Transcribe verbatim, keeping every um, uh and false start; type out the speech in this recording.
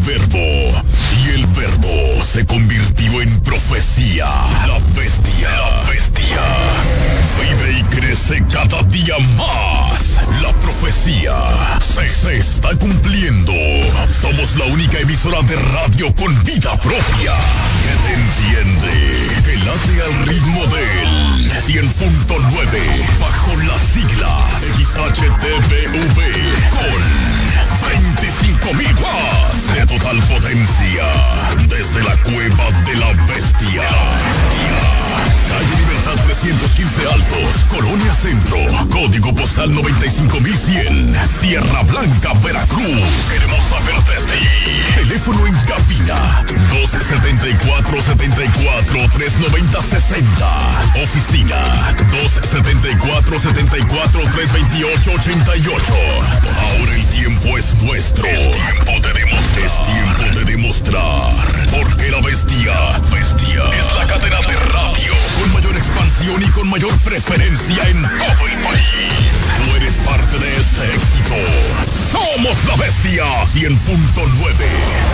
verbo, y el verbo se convirtió en profecía. La bestia, la bestia, vive y crece cada día más. La profecía se, se está cumpliendo. Somos la única emisora de radio con vida propia, que te entiende, que late al ritmo del cien punto nueve, bajo las siglas X H T V V, con veinticinco mil watts de total potencia, desde la cueva de la bestia. Calle Libertad trescientos quince Altos, Colonia Centro, código postal noventa y cinco mil cien, Tierra Blanca, Veracruz. Queremos saber de ti. Teléfono en cabina dos setenta y cuatro, setenta y cuatro, trescientos noventa, sesenta. Oficina dos setenta y cuatro, setenta y cuatro, trescientos veintiocho, ochenta y ocho. Ahora el tiempo es nuestro. Es tiempo de demostrar. Es tiempo de demostrar. Porque la bestia, bestia, es la cadena de radio con mayor expansión y con mayor preferencia en todo el país. Tú eres parte de este éxito. Somos la bestia cien punto nueve.